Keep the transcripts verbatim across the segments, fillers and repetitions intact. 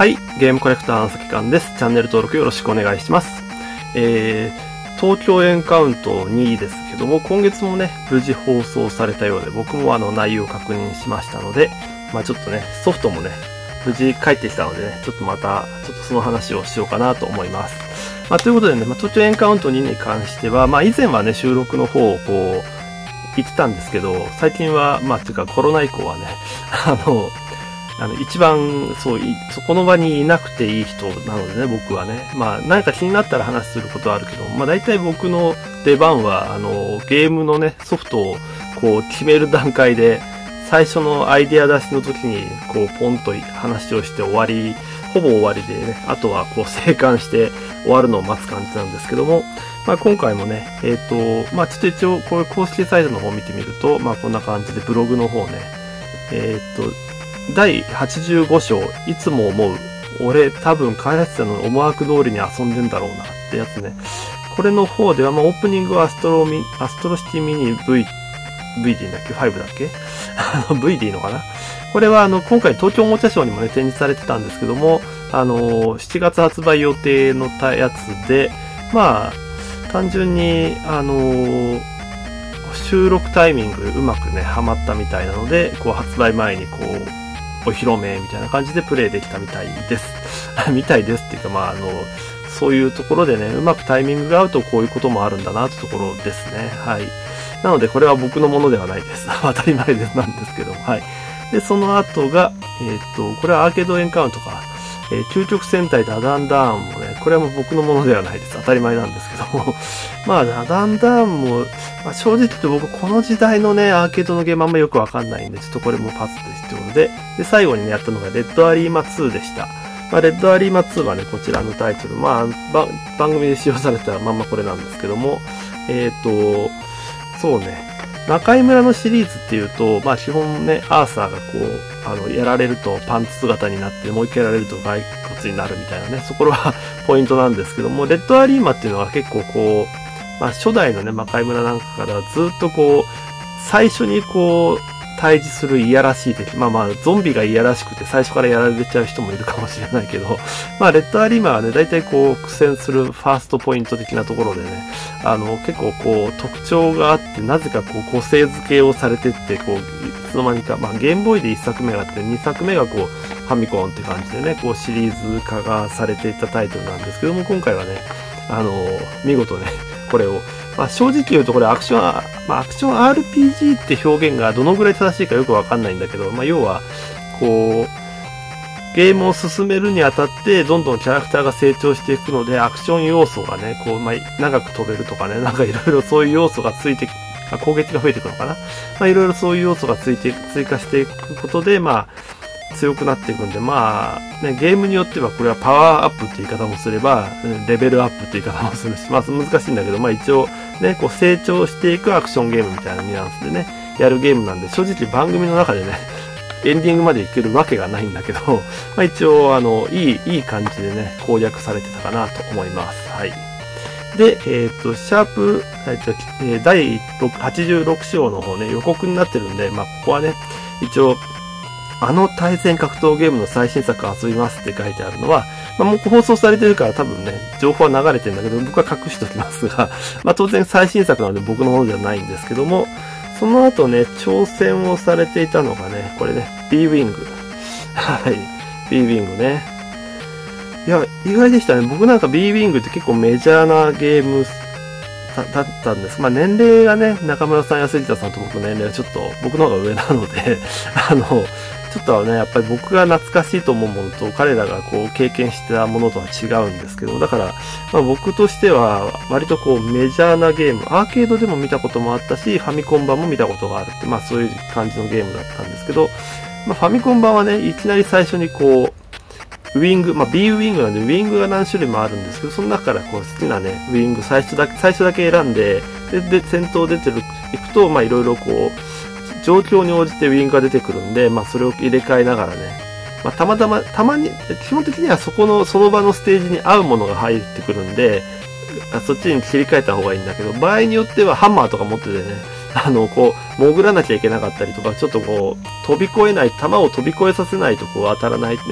はい、ゲームコレクターのさきかんです。チャンネル登録よろしくお願いします。えー、東京エンカウントにですけども、今月もね、無事放送されたようで、僕もあの内容を確認しましたので、まあちょっとね、ソフトもね、無事帰ってきたのでね、ちょっとまた、ちょっとその話をしようかなと思います。まあということでね、まあ、東京エンカウントにに関しては、まあ以前はね、収録の方をこう、言ってたんですけど、最近は、まあっていうかコロナ以降はね、あの、あの、一番、そう、そこの場にいなくていい人なのでね、僕はね。まあ、何か気になったら話することはあるけど、まあ、大体僕の出番は、あの、ゲームのね、ソフトを、こう、決める段階で、最初のアイデア出しの時に、こう、ポンと話をして終わり、ほぼ終わりでね、あとは、こう、生還して終わるのを待つ感じなんですけども、まあ、今回もね、えっと、まあ、ちょっと一応、これ公式サイトの方を見てみると、まあ、こんな感じで、ブログの方ね、えっと、だいはちじゅうご章、いつも思う。俺多分開発者の思惑通りに遊んでんだろうなってやつね。これの方では、まあ、オープニングはアストロミ、アストロシティミニ V、ブイディー だっけ ?ファイブ だっけあの V でいいのかな。これはあの、今回東京おもちゃショーにもね、展示されてたんですけども、あの、しちがつ発売予定のやつで、まあ、単純に、あの、収録タイミングうまくね、ハマったみたいなので、こう発売前にこう、お披露目みたいな感じでプレイできたみたいです。みたいですっていうか、まあ、あの、そういうところでね、うまくタイミングが合うとこういうこともあるんだなってところですね。はい。なので、これは僕のものではないです。当たり前ですなんですけども、はい。で、その後が、えっと、これはアーケードエンカウントか。えー、究極戦隊ダダンダーンもね、これはもう僕のものではないです。当たり前なんですけども。まあ、ダダンダーンも、まあ、正直言って僕この時代のね、アーケードのゲームあんまよくわかんないんで、ちょっとこれもパスですってことで、で、最後にね、やったのがレッドアリーマツーでした。まあ、レッドアリーマツーはね、こちらのタイトル、まあ、番組で使用されたまんまこれなんですけども、えっと、そうね、中井村のシリーズっていうと、まあ基本ね、アーサーがこう、あの、やられるとパンツ姿になって、もう一回やられると骸骨になるみたいなね、そこはポイントなんですけども、レッドアリーマっていうのは結構こう、まあ初代のね、中井村なんかからずっとこう、最初にこう、対峙するいやらしい敵。まあまあ、ゾンビがいやらしくて最初からやられちゃう人もいるかもしれないけど、まあ、レッドアリーマーはね、大体こう、苦戦するファーストポイント的なところでね、あの、結構こう、特徴があって、なぜかこう、個性付けをされてって、こう、いつの間にか、まあ、ゲームボーイでいっさくめがあって、にさくめがこう、ファミコンって感じでね、こう、シリーズ化がされていたタイトルなんですけども、今回はね、あの、見事ね、これを、まあ、正直言うとこれアクション、まあ、アクション アールピージー って表現がどのぐらい正しいかよくわかんないんだけど、まあ、要は、こう、ゲームを進めるにあたって、どんどんキャラクターが成長していくので、アクション要素がね、こう、まあ、長く飛べるとかね、なんかいろいろそういう要素がついて、攻撃が増えていくのかな。まあ、いろいろそういう要素がついて、追加していくことで、まあ、強くなっていくんで、まあ、ね、ゲームによってはこれはパワーアップって言い方もすれば、レベルアップって言い方もするし、まあ難しいんだけど、まあ一応ね、こう成長していくアクションゲームみたいなニュアンスでね、やるゲームなんで、正直番組の中でね、エンディングまでいけるわけがないんだけど、まあ一応、あの、いい、いい感じでね、攻略されてたかなと思います。はい。で、えっと、シャープ、えー、だいはちじゅうろく章の方ね、予告になってるんで、まあここはね、一応、あの対戦格闘ゲームの最新作遊びますって書いてあるのは、まあ、もう放送されてるから多分ね、情報は流れてるんだけど、僕は隠しておきますが、まあ当然最新作なので僕のものではないんですけども、その後ね、挑戦をされていたのがね、これね、B ウィング。はい。B ウィングね。いや、意外でしたね。僕なんか B ウィングって結構メジャーなゲームだ, だったんです。まあ年齢がね、中村さん、安田さんと僕の年齢はちょっと僕の方が上なので、あの、ちょっとね、やっぱり僕が懐かしいと思うものと彼らがこう経験したものとは違うんですけど、だから、まあ僕としては割とこうメジャーなゲーム、アーケードでも見たこともあったし、ファミコン版も見たことがあるって、まあそういう感じのゲームだったんですけど、まあファミコン版はね、いきなり最初にこう、ウィング、まあ B ウィングなんでウィングが何種類もあるんですけど、その中からこう好きなね、ウィング最初だけ、最初だけ選んで、で、で戦闘出てる、いくと、まあいろいろこう、状況に応じてウィングが出てくるんで、まあそれを入れ替えながらね、まあたまたま、たまに、基本的にはそこの、その場のステージに合うものが入ってくるんで、そっちに切り替えた方がいいんだけど、場合によってはハンマーとか持っててね、あの、こう、潜らなきゃいけなかったりとか、ちょっとこう、飛び越えない、弾を飛び越えさせないとこう当たらないね、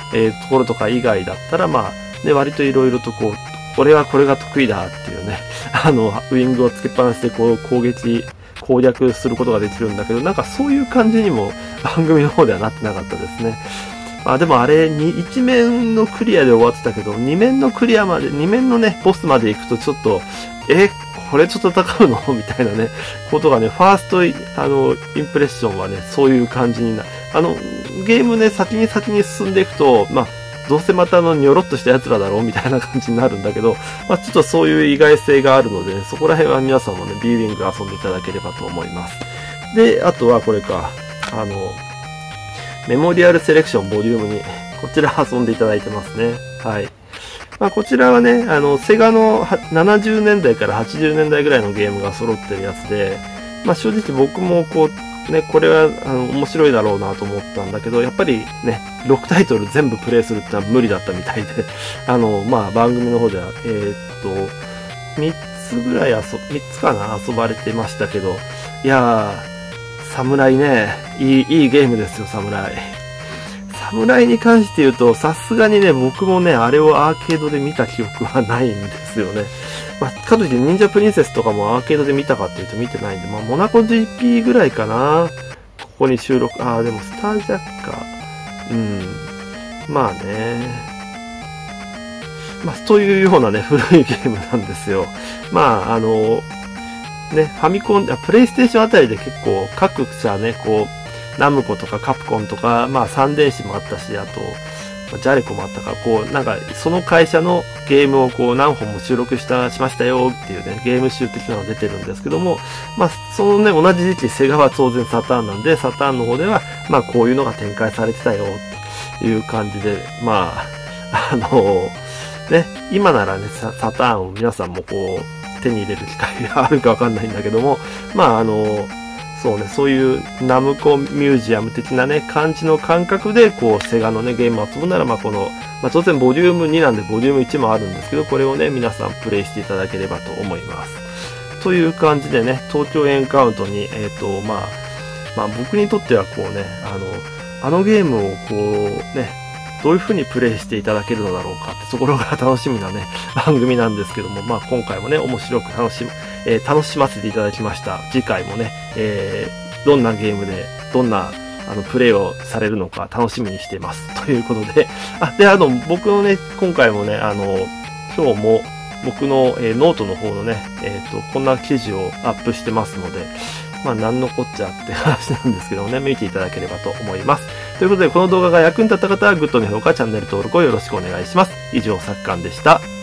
えー、ところとか以外だったら、まあ、ね、割といろいろとこう、俺はこれが得意だっていうね、あの、ウイングをつけっぱなしでこう、攻撃、攻略することができるんだけど、なんかそういう感じにも番組の方ではなってなかったですね。まあでもあれ、に、いち面のクリアで終わってたけど、に面のクリアまで、に面のね、ボスまで行くとちょっと、え、これちょっと戦うのみたいなね、ことがね、ファースト、あの、インプレッションはね、そういう感じになる。あの、ゲームね、先に先に進んでいくと、まあ、どうせまたあの、にょろっとした奴らだろうみたいな感じになるんだけど、まあ、ちょっとそういう意外性があるので、ね、そこら辺は皆さんもね、ビーウィング遊んでいただければと思います。で、あとはこれか、あの、メモリアルセレクションボリュームに、こちら遊んでいただいてますね。はい。まあ、こちらはね、あの、セガのななじゅうねんだいからはちじゅうねんだいぐらいのゲームが揃ってるやつで、まあ、正直僕もこう、ね、これは、あの、面白いだろうなと思ったんだけど、やっぱりね、ろくタイトル全部プレイするってのは無理だったみたいで、あの、まあ、番組の方では、えー、っと、みっつぐらい遊、みっつかな、遊ばれてましたけど、いやー、侍ね、いい、いいゲームですよ、侍。侍に関して言うと、さすがにね、僕もね、あれをアーケードで見た記憶はないんですよね。まあ、かといって忍者プリンセスとかもアーケードで見たかっていうと見てないんで、まあ、モナコ ジーピー ぐらいかな。ここに収録、ああ、でもスタージャッカー。うん。まあね。まあ、というようなね、古いゲームなんですよ。まあ、あの、ね、ファミコン、プレイステーションあたりで結構各社ね、こう、ナムコとかカプコンとか、まあ、サンデーシもあったし、あと、ジャレコもあったから、こう、なんか、その会社のゲームをこう、何本も収録した、しましたよっていうね、ゲーム集的なのが出てるんですけども、まあ、そのね、同じ時期、セガは当然サターンなんで、サターンの方では、まあ、こういうのが展開されてたよっていう感じで、まあ、あの、ね、今ならね、サターンを皆さんもこう、手に入れる機会があるかわかんないんだけども、まあ、あの、そうね、そういうナムコミュージアム的なね、感じの感覚で、こう、セガのね、ゲームを遊ぶなら、まあ、この、まあ、当然ボリュームになんでボリュームいちもあるんですけど、これをね、皆さんプレイしていただければと思います。という感じでね、東京エンカウントに、えっと、まあ、まあ、僕にとってはこうね、あの、あのゲームをこう、ね、どういう風にプレイしていただけるのだろうかってところが楽しみなね、番組なんですけども、まあ今回もね、面白く楽しむ、えー、楽しませていただきました。次回もね、えー、どんなゲームで、どんな、あの、プレイをされるのか楽しみにしています。ということで、あ、で、あの、僕のね、今回もね、あの、今日も僕の、えー、ノートの方のね、えっと、こんな記事をアップしてますので、まあ、なんのこっちゃって話なんですけどもね、見ていただければと思います。ということで、この動画が役に立った方は、グッドの評価、チャンネル登録をよろしくお願いします。以上、サッカンでした。